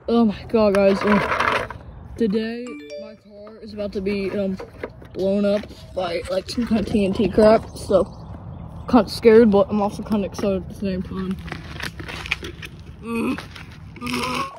Oh my god, guys. Today, my car is about to be blown up by like some kind of TNT crap. So, kind of scared, but I'm also kind of excited at the same time.